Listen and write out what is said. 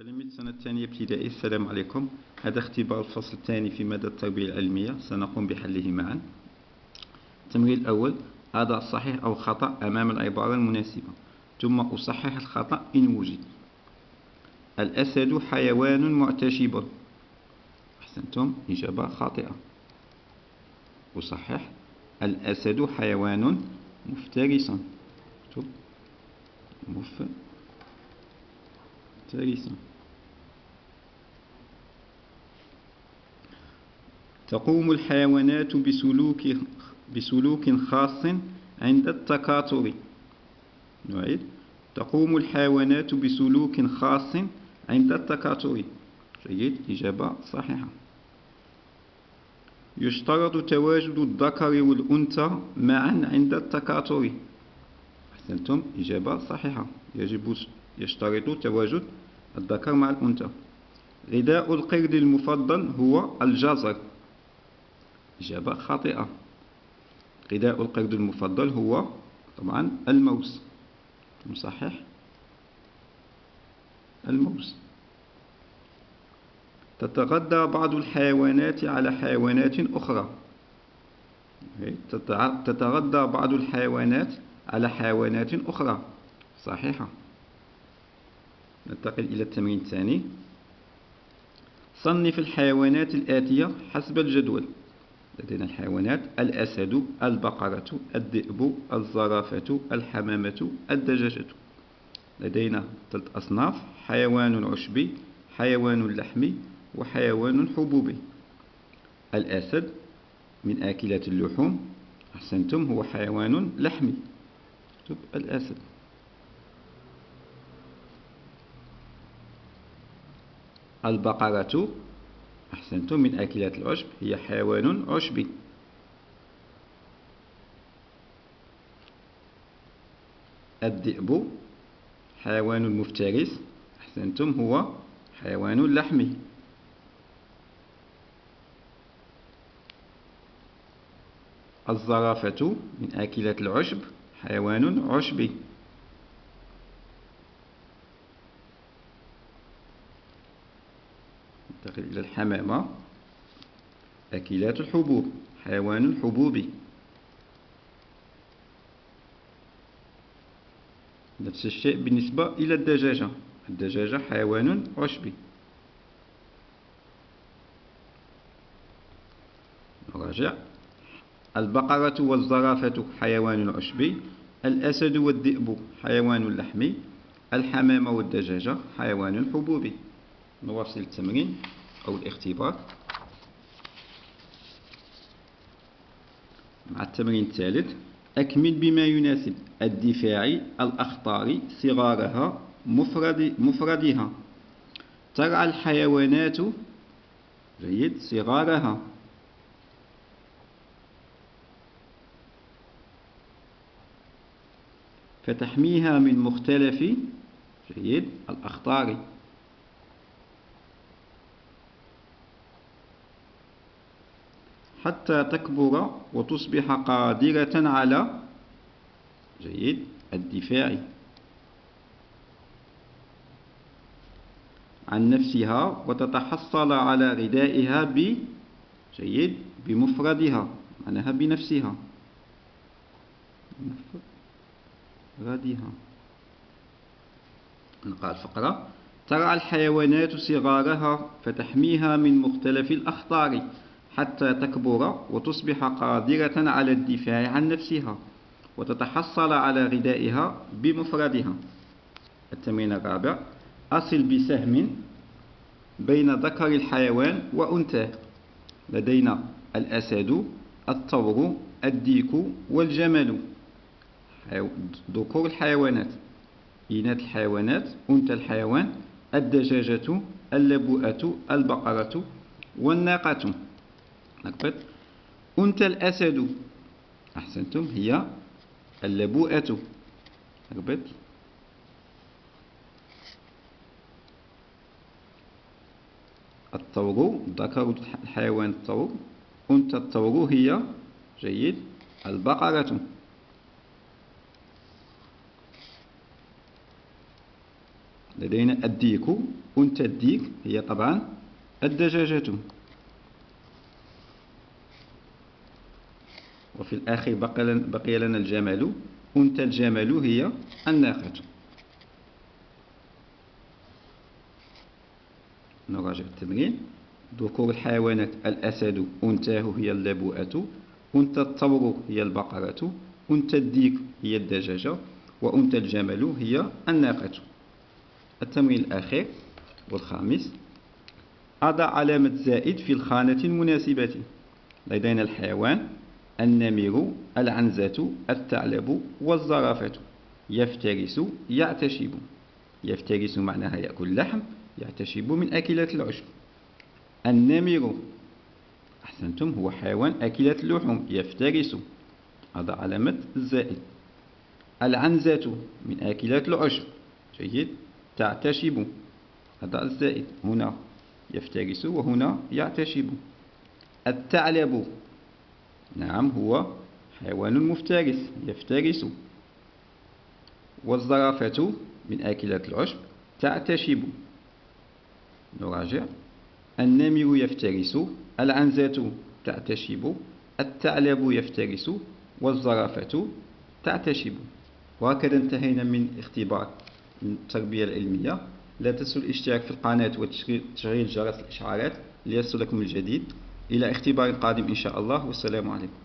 تلاميذ السنة الثانية ابتدائي، السلام عليكم. هذا اختبار الفصل الثاني في مادة التربية العلمية، سنقوم بحله معا. التمرين الأول: أضع صحيح أو خطأ أمام العبارة المناسبة، ثم أصحح الخطأ إن وجد. الأسد حيوان معتشب. أحسنتم، إجابة خاطئة. أصحح: الأسد حيوان مفترس. مفترس. تقوم الحيوانات بسلوك خاص عند التكاثر. نعيد: تقوم الحيوانات بسلوك خاص عند التكاثر. جيد، إجابة صحيحة. يشترط تواجد الذكر والأنثى معا عند التكاثر. أحسنتم، إجابة صحيحة. يشترط تواجد الذكر مع الأنثى. غذاء القرد المفضل هو الجزر. إجابة خاطئة. غذاء القرد المفضل هو طبعا الموز. نصحح: الموز. تتغذى بعض الحيوانات على حيوانات أخرى. تتغذى بعض الحيوانات على حيوانات أخرى. صحيحة. ننتقل إلى التمرين الثاني. صنف الحيوانات الآتية حسب الجدول. لدينا الحيوانات: الأسد، البقرة، الذئب، الزرافة، الحمامة، الدجاجة. لدينا 3 أصناف: حيوان عشبي، حيوان لحمي، وحيوان حبوبي. الأسد من آكلات اللحوم. أحسنتم، هو حيوان لحمي. اكتب الأسد. البقرة، أحسنتم، من آكلات العشب، هي حيوان عشبي. الذئب حيوان مفترس. أحسنتم، هو حيوان لحمي. الزرافة من آكلات العشب، حيوان عشبي. ننتقل إلى الحمامة، آكلات الحبوب، حيوان حبوبي. نفس الشيء بالنسبة إلى الدجاجة. الدجاجة حيوان عشبي. نراجع: البقرة والزرافة حيوان عشبي، الأسد والذئب حيوان لحمي، الحمامة والدجاجة حيوان حبوبي. نواصل التمرين أو الاختبار مع التمرين الثالث. أكمل بما يناسب: الدفاعي، الأخطار، صغارها، مفردها. ترعى الحيوانات، جيد، صغارها. فتحميها من مختلف، جيد، الأخطار. حتى تكبر وتصبح قادرة على، جيد، الدفاع عن نفسها وتتحصل على غذائها جيد، بمفردها، معناها بنفسها. مفردها. نقرأ الفقرة: ترعى الحيوانات صغارها فتحميها من مختلف الأخطار حتى تكبر وتصبح قادرة على الدفاع عن نفسها وتتحصل على غذائها بمفردها. التمرين الرابع: أصل بسهم بين ذكر الحيوان وأنثاه. لدينا الأسد، الثور، الديك، والجمل. ذكور الحيوانات، إناث الحيوانات، أنثى الحيوان: الدجاجة، اللبؤة، البقرة، والناقة. نكتب: أنثى الأسد، أحسنتم، هي اللبؤة. نكتب: الثور، ذكر الحيوان الثور، أنثى الثور هي، جيد، البقرة. لدينا الديك، أنثى الديك هي طبعا الدجاجة. وفي الأخير بقي لنا الجمل، أنثى الجمل هي الناقة. نراجع التمرين. ذكور الحيوانات الأسد، أنثاه هي اللبوءة، أنثى الثور هي البقرة، أنثى الديك هي الدجاجة، وأنثى الجمل هي الناقة. التمرين الأخير والخامس: أضع علامة زائد في الخانة المناسبة. لدينا الحيوان النمر، العنزة، الثعلب والزرافة. يفترس، يعتشب. يفترس معناها يأكل لحم، يعتشب من أكلات العشب. النمر أحسنتم هو حيوان أكلات اللحوم، يفترس، هذا علامة الزائد. العنزة من أكلات العشب، جيد، تعتشب، هذا الزائد، هنا يفترس وهنا يعتشب. الثعلب نعم هو حيوان مفترس، يفترس. والزرافة من أكلات العشب، تعتشب. نراجع: النمر يفترس، العنزة تعتشب، الثعلب يفترس، والزرافة تعتشب. وهكذا انتهينا من اختبار التربية العلمية. لا تنسوا الاشتراك في القناة وتشغيل جرس الإشعارات ليصلكم الجديد. إلى اختبار قادم إن شاء الله، والسلام عليكم.